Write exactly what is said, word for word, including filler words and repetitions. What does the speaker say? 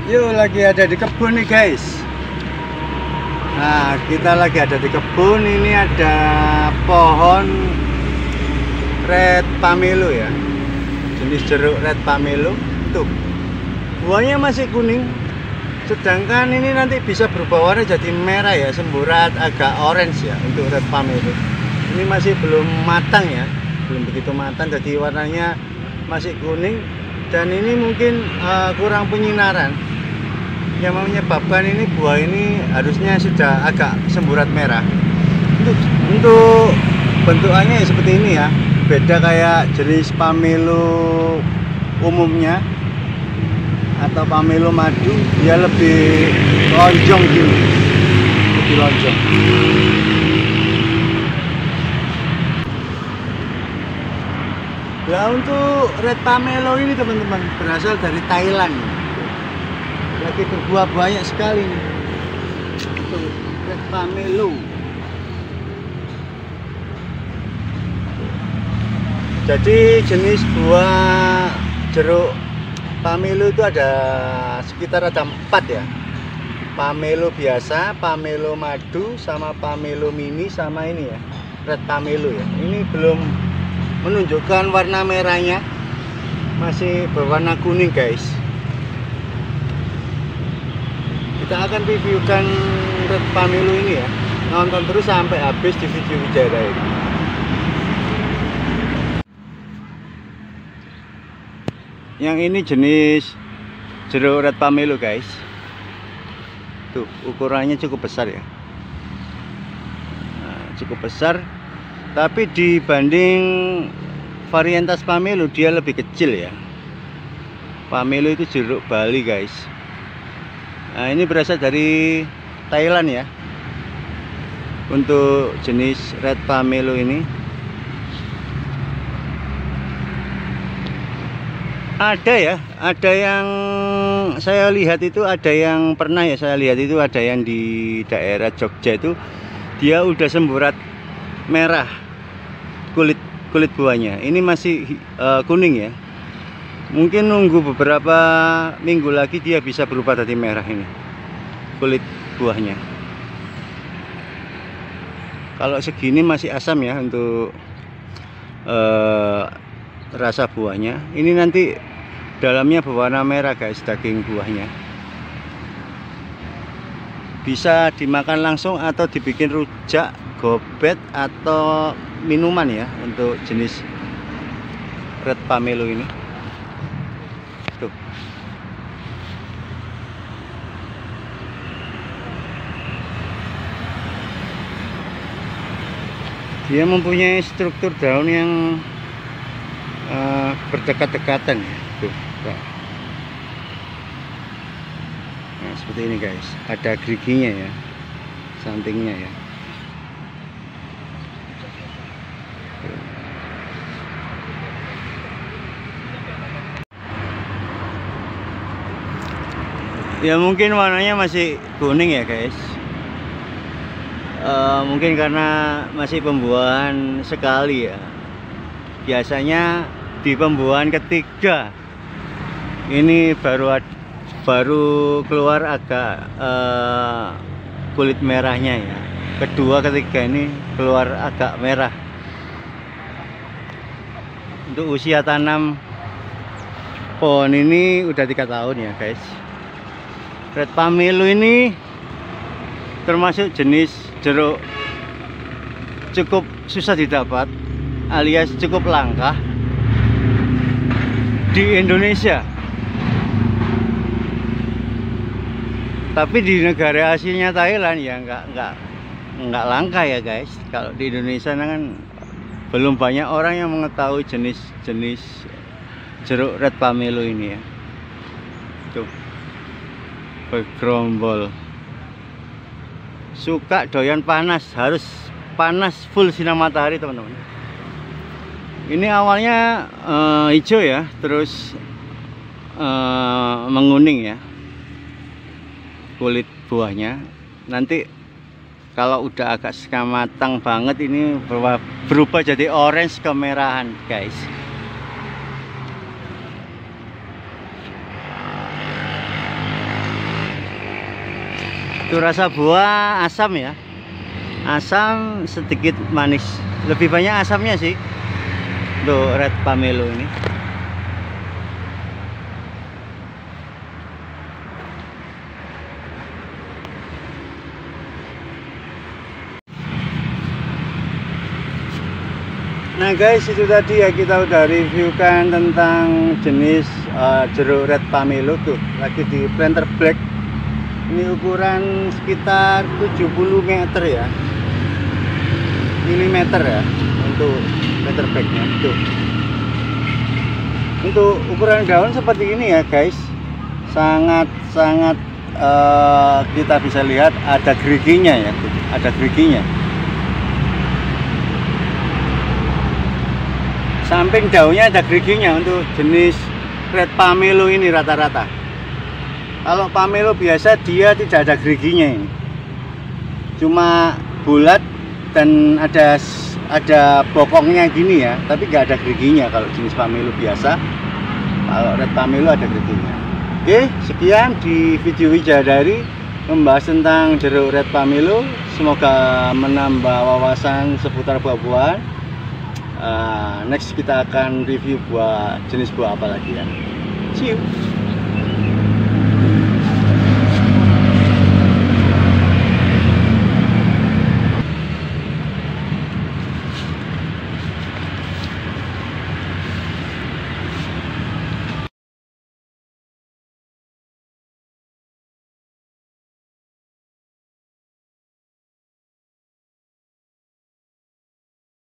Yuk, lagi ada di kebun nih guys. Nah, kita lagi ada di kebun. Ini ada pohon red pamelo ya, jenis jeruk red pamelo. Tuh, buahnya masih kuning, sedangkan ini nanti bisa berubah warna jadi merah ya, semburat agak orange ya untuk red pamelo. Ini masih belum matang ya, belum begitu matang, jadi warnanya masih kuning. Dan ini mungkin uh, kurang penyinaran yang menyebabkan ini buah ini harusnya sudah agak semburat merah. Untuk, untuk bentukannya ya seperti ini ya, beda kayak jenis pamelo umumnya atau pamelo madu, dia lebih lonjong gini, lebih lonjong. Nah, untuk red pamelo ini teman-teman berasal dari Thailand. Lagi berbuah banyak sekali nih. Tuh, red pamelo. Jadi jenis buah jeruk pamelo itu ada sekitar ada empat ya. Pamelo biasa, pamelo madu, sama pamelo mini, sama ini ya, red pamelo ya. Ini belum menunjukkan warna merahnya, masih berwarna kuning guys. Kita akan reviewkan red pamelo ini ya, nonton terus sampai habis di video Wijaya ini. Yang ini jenis jeruk red pamelo guys. Tuh, ukurannya cukup besar ya, nah, cukup besar. Tapi dibanding varietas pamelo dia lebih kecil ya. Pamelo itu jeruk Bali guys. Nah, ini berasal dari Thailand ya. Untuk jenis red pamelo ini ada ya, ada yang saya lihat itu, ada yang pernah ya saya lihat itu, ada yang di daerah Jogja itu dia udah semburat merah kulit kulit buahnya. Ini masih uh, kuning ya, mungkin nunggu beberapa minggu lagi dia bisa berubah jadi merah ini kulit buahnya. Kalau segini masih asam ya untuk uh, rasa buahnya. Ini nanti dalamnya berwarna merah guys, daging buahnya. Bisa dimakan langsung atau dibikin rujak, gobet, atau minuman ya untuk jenis red pamelo ini. Tuh. Dia mempunyai struktur daun yang uh, berdekat-dekatan ya. Tuh. Nah, seperti ini guys, ada geriginya ya, sampingnya ya. Ya mungkin warnanya masih kuning ya guys. Uh, mungkin karena masih pembuahan sekali ya. Biasanya di pembuahan ketiga ini baru baru keluar agak uh, kulit merahnya ya. Kedua, ketiga ini keluar agak merah. Untuk usia tanam pohon ini udah tiga tahun ya guys. Red pamelo ini termasuk jenis jeruk cukup susah didapat, alias cukup langka di Indonesia. Tapi di negara aslinya Thailand ya nggak nggak nggak langka ya guys. Kalau di Indonesia kan belum banyak orang yang mengetahui jenis-jenis jeruk red pamelo ini ya. Tuh, bergerombol. Suka doyan panas, harus panas, full sinar matahari teman-teman. Ini awalnya uh, hijau ya, terus uh, menguning ya kulit buahnya. Nanti kalau udah agak setengah matang banget ini berubah, berubah jadi orange kemerahan guys. Itu rasa buah asam ya, asam sedikit manis, lebih banyak asamnya sih untuk red pamelo ini. Nah guys, itu tadi ya kita udah reviewkan tentang jenis uh, jeruk red pamelo tuh, lagi di planter black. Ini ukuran sekitar tujuh puluh meter ya, milimeter ya untuk planter blacknya tuh. Untuk ukuran daun seperti ini ya guys, sangat sangat uh, kita bisa lihat ada geriginya ya, tuh, ada geriginya. Samping daunnya ada geriginya untuk jenis red pamelo ini rata-rata. Kalau pamelo biasa dia tidak ada geriginya ini, cuma bulat dan ada ada bokongnya gini ya, tapi nggak ada geriginya kalau jenis pamelo biasa. Kalau red pamelo ada geriginya. Oke, sekian di video Wijadari membahas tentang jeruk red pamelo. Semoga menambah wawasan seputar buah-buahan. Uh, next kita akan review buah jenis buah apa lagi ya. See you.